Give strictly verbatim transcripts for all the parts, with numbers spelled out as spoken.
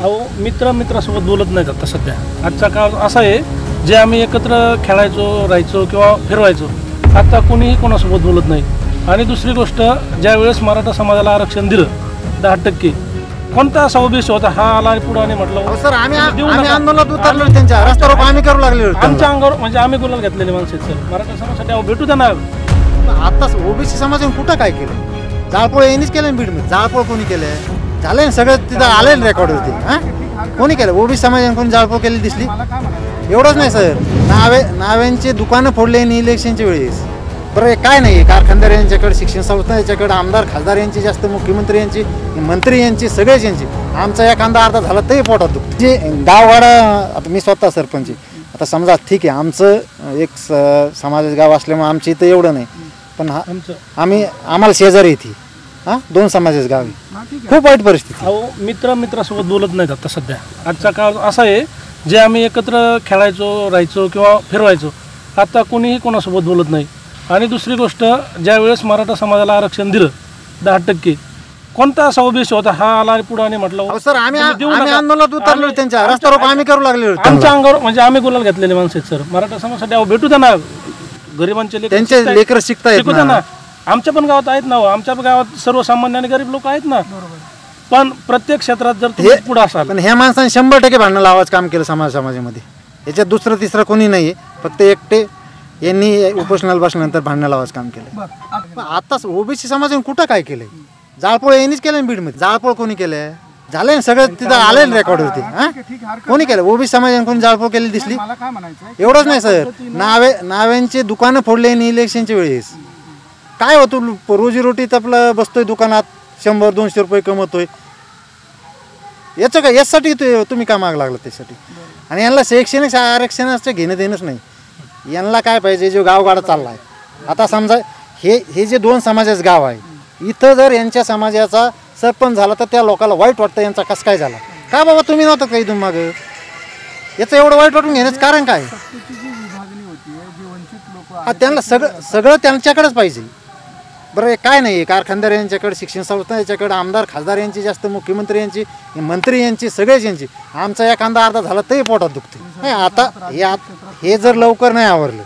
अहो मित्र मित्रासोबत बोलत नाहीत आता सध्या. आजचा काळ असा आहे, जे आम्ही एकत्र खेळायचो राहायचो किंवा फिरवायचो, आता कोणीही कोणासोबत बोलत नाही. आणि दुसरी गोष्ट, ज्यावेळेस मराठा समाजाला आरक्षण दिलं दहा टक्के, कोणता असा ओबीसी होता हा आला पुढे आणि म्हटलं सर आम्ही आम्ही आंदोलनात उतरलो, त्यांच्या रस्त्यावर आम्ही करू लागले. आमच्या अंगावर म्हणजे आम्ही गुलाल घेतलेले माणसं आहेत सर. मराठा समाजासाठी अहो भेटू द्या ना. आताच ओबीसी समाजाने कुठं काय केलं? जाळपोळ यांनीच केलं बीड मध्ये. जाळपोळ कोणी केलं? झालं ना सगळं, तिथं आले ना रेकॉर्डवरती. हां कोणी केलं? ओबीसी समाजाने कोणी जाळपोळ केली दिसली? एवढंच नाही सर, नावे नाव्यांचे दुकानं फोडले इलेक्शनच्या वेळेस. बरं काय नाही, कारखानदार यांच्याकडे, शिक्षण संस्था यांच्याकडे, आमदार खासदार यांची जास्त, मुख्यमंत्री यांची, मंत्री यांची, सगळेच यांची. आमचा एखादा अर्धा झाला तरी पोटात दुखतं. जे गाववाडा, आता मी स्वतः सरपंच आहे. आता समजा ठीक आहे, आमचं एक समाजाचं गाव असल्यामुळे आमच्या इथं एवढं नाही, पण हा आम्ही आम्हाला शेजारी येते. हां दोन समाजाचं गाव आहे, खूप वाईट परिस्थिती. अहो मित्र मित्रासोबत बोलत नाहीत आता सध्या. आजचा काळ असा आहे, जे आम्ही एकत्र खेळायचो राहायचो किंवा फिरवायचो, आता कोणीही कोणासोबत बोलत नाही. आणि दुसरी गोष्ट, ज्यावेळेस मराठा समाजाला आरक्षण दिलं दहा टक्के, कोणता असा ओबीसी होता हा आला पुढे आणि म्हटलं सर आम्ही आम्ही आंदोलनात उतरलो, त्यांच्या रस्त्यावर आम्ही करू लागले. आमच्या अंगावर म्हणजे आम्ही गुलाल घेतलेले माणसं आहेत सर. मराठा समाजासाठी अहो भेटू द्या ना. गरिबांचे त्यांचे लेकर शिकता शिकू द्या ना. आमच्या पण गावात आहेत ना, आमच्या गावात सर्वसामान्य आणि गरीब लोक आहेत ना. पण प्रत्येक क्षेत्रात जर तुम्ही पुढे असाल, पण ह्या माणसाने शंभर टक्के भांडणं लावायचं काम केलं समाज समाजामध्ये. याच्यात दुसरं तिसरं कोणी नाही, फक्त एकटे यांनी उपोषणाला बसल्यानंतर भांडणं लावायचं काम केलं. आताच ओबीसी समाजाने कुठं काय केलंय? जाळपोळ यांनीच केलं बीड मध्ये. जाळपोळ कोणी केलंय? झालं ना सगळं, तिथं आले ना रेकॉर्डवरती. हां कोणी केलं? ओबीसी समाजाने कोणी जाळपोळ केली दिसली? एवढंच नाही सर, नावे नाव्यांचे दुकानं फोडले इलेक्शनच्या वेळेस. काय होतं, रोजीरोटीत आपलं बसतोय दुकानात, शंभर दोनशे रुपये कमवतोय. याचं काय, यासाठी तुम्ही का माग लागला त्यासाठी? आणि यांना शैक्षणिक आरक्षणाचं घेणं देणंच नाही. यांना काय पाहिजे, जो गावगाडा चालला आहे. आता समजा हे हे जे दोन समाजाचं गाव आहे, इथं जर यांच्या समाजाचा सरपंच झाला तर त्या लोकांना वाईट वाटतं, यांचा कसं काय झाला? का बाबा तुम्ही नव्हतं काही तुम्ही मागं? याचं एवढं वाईट वाटून घेण्याचं कारण काय? हा त्यांना सगळं सगळं त्यांच्याकडेच पाहिजे. बरं काय नाही, कारखानदार यांच्याकडे, शिक्षण संस्था यांच्याकडे, आमदार खासदार यांची जास्त, मुख्यमंत्री यांची, मंत्री यांची, सगळेच यांची. आमचा एखादा अर्धा झाला तरी पोटात दुखते. नाही आता हे हे जर लवकर नाही आवरलं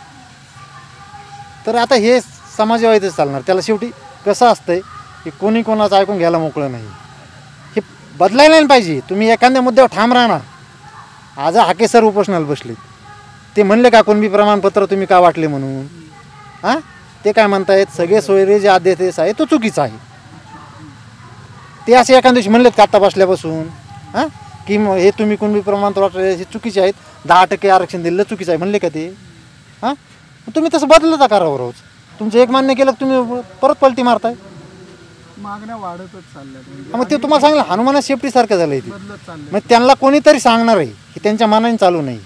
तर आता हे समाजवादीच चालणार. त्याला शेवटी कसं असतंय की कोणी कोणाचं ऐकून घ्यायला मोकळं नाही. हे बदलायला नाही पाहिजे. तुम्ही एखाद्या मुद्द्यावर ठाम राहणार. आज हाके सर उपोषणाला बसले, ते म्हणले का कुणबी प्रमाणपत्र तुम्ही का वाटले म्हणून? हां ते काय म्हणतायत, सगळे सोयरे जे अध्यादेश आहे तो चुकीचा आहे. ते असे एखाद्या दिवशी म्हणलेत का आता बसल्यापासून हां की हे तुम्ही कुणबी प्रमाणपत्र वाटले हे चुकीचे आहेत, दहा टक्के आरक्षण दिलं चुकीचं आहे म्हणले का ते? हां तुम्ही तसं बदलता करा रोज. तुमचं एक मान्य केलं तुम्ही परत पलटी मारताय. मागण्या वाढतच चालल्या. मग ते तुम्हाला सांगितलं हनुमाना शेफ्टी सारखं झालंय ते. मग त्यांना कोणीतरी सांगणार आहे की त्यांच्या मनाने चालू नाही.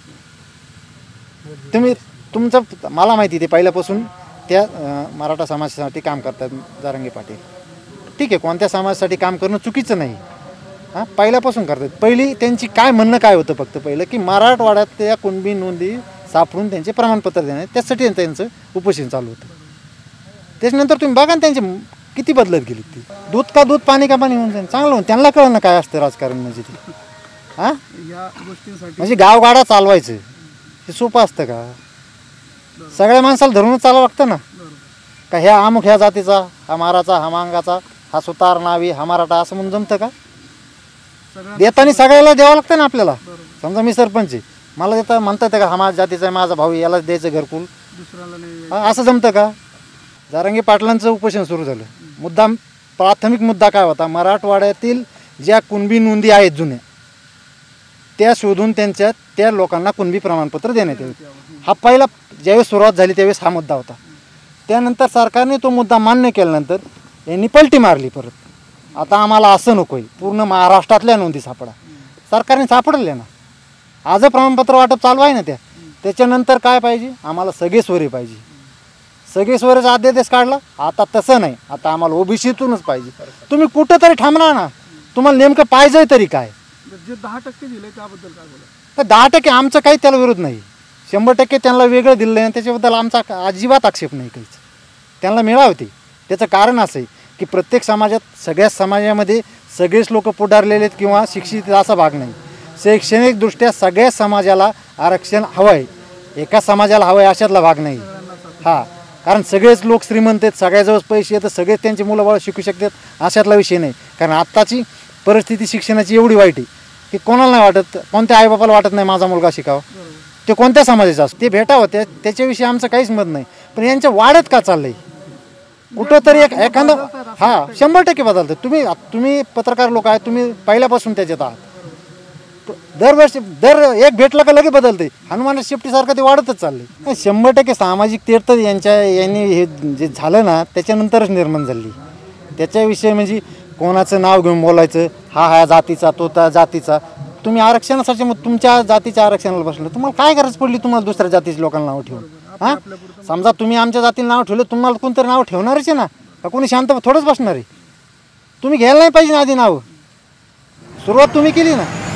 तुम्ही तुमचं, मला माहिती ते पहिल्यापासून त्या मराठा समाजासाठी काम करतात जारंगे पाटील. ठीक आहे, कोणत्या समाजासाठी काम करणं चुकीचं नाही. हां पहिल्यापासून करतात. पहिली त्यांची काय म्हणणं काय होतं, फक्त पहिलं की मराठवाड्यात त्या कुणबी नोंदी सापडून त्यांचे प्रमाणपत्र देणे, त्यासाठी त्यांचं उपोषण चालू होतं. त्याच्यानंतर तुम्ही बघा ना त्यांचे किती बदलत गेली. ती दूध का दूध, पाणी का पाणी होऊन जाईल. चांगलं होऊन त्यांना कळलं ना काय असतं राजकारण म्हणजे ते. हां या गोष्टींसाठी म्हणजे गावगाडा चालवायचं हे सोपं असतं का? सगळ्या माणसाला धरूनच चालावं लागतं ना. का ह्या अमुक ह्या जातीचा, हा माराचा, हा मांगाचा, हा सुतार, नावी, हा मराठा असं म्हणून जमतं का? देताना सगळ्याला द्यावं लागतं ना आपल्याला. समजा मी सरपंच आहे, मला देता म्हणता येतं का हा माझ्या जातीचा आहे, माझा भाऊ, यालाच द्यायचं घरकुल, दुसऱ्याला नाही? हां असं जमतं का? जारंगे पाटलांचं उपोषण सुरू झालं. मुद्दा, प्राथमिक मुद्दा काय होता? मराठवाड्यातील ज्या कुणबी नोंदी आहेत जुन्या, त्या शोधून त्यांच्या त्या लोकांना कुणबी प्रमाणपत्र देण्यात यावे. हा पहिला ज्यावेळेस सुरुवात झाली त्यावेळेस हा मुद्दा होता. त्यानंतर सरकारने तो मुद्दा मान्य केल्यानंतर यांनी पलटी मारली परत. आता आम्हाला असं नको आहे, पूर्ण महाराष्ट्रातल्या नोंदी सापडा. सरकारने सापडले ना, आज प्रमाणपत्र वाटप चालू आहे ना. त्या त्याच्यानंतर काय पाहिजे? आम्हाला सगळे सोयरे पाहिजे. सगळे सोयरेचा अध्यादेश काढला. आता तसं नाही, आता आम्हाला ओबीसीतूनच पाहिजे. तुम्ही कुठं तरी थांबणार ना. तुम्हाला नेमकं पाहिजे तरी काय? जे दहा टक्के दिले त्याबद्दल काय बोला? तर दहा टक्के आमचं काही त्याला विरोध नाही. शंभर टक्के त्यांना वेगळं दिलं नाही त्याच्याबद्दल आमचा अजिबात आक्षेप नाही काहीच. त्यांना मिळावं ते. त्याचं कारण असं आहे की प्रत्येक समाजात सगळ्याच समाजामध्ये सगळेच लोक पुढारलेले आहेत किंवा शिक्षित असा भाग नाही. शैक्षणिकदृष्ट्या सगळ्या समाजाला आरक्षण हवं आहे, एका समाजाला हवं आहे अशातला भाग नाही. हां, कारण सगळेच लोक श्रीमंत आहेत, सगळ्याजवळ पैसे आहेत, सगळेच त्यांची मुलं बाळ शिकू शकतात अशातला विषय नाही. कारण आत्ताची परिस्थिती शिक्षणाची एवढी वाईट आहे की कोणाला नाही वाटत, कोणत्या आईबापाला वाटत नाही माझा मुलगा शिकावा, ते कोणत्या समाजाचा असतो ते भेटावं, त्या त्याच्याविषयी आमचं काहीच मत नाही. पण यांच्या वाढत का चाललंय कुठं तरी एक एखादा हां शंभर टक्के बदलतं. तुम्ही तुम्ही पत्रकार लोक आहेत, तुम्ही पहिल्यापासून त्याच्यात आहात. दरवर्षी दर एक भेटलं का लगे बदलते. हनुमान शेपटीसारखं ते वाढतच चाललंय. शंभर टक्के सामाजिक तेढ तर यांच्या यांनी हे जे झालं ना त्याच्यानंतरच निर्माण झाली. त्याच्याविषयी म्हणजे कोणाचं नाव घेऊन बोलायचं, हा हा जातीचा तो त्या जातीचा. तुम्ही आरक्षणासाठी मग तुमच्या जातीच्या आरक्षणाला बसलं, तुम्हाला काय गरज पडली तुम्हाला दुसऱ्या जातीच्या लोकांना नाव ठेवून? हां, समजा तुम्ही आमच्या जातीला नाव ठेवलं, तुम्हाला कोणतरी नाव ठेवणारच आहे ना, का कोणी शांत थोडंच बसणार आहे? तुम्ही घ्यायला नाही पाहिजे ना आधी नाव, सुरुवात तुम्ही केली ना.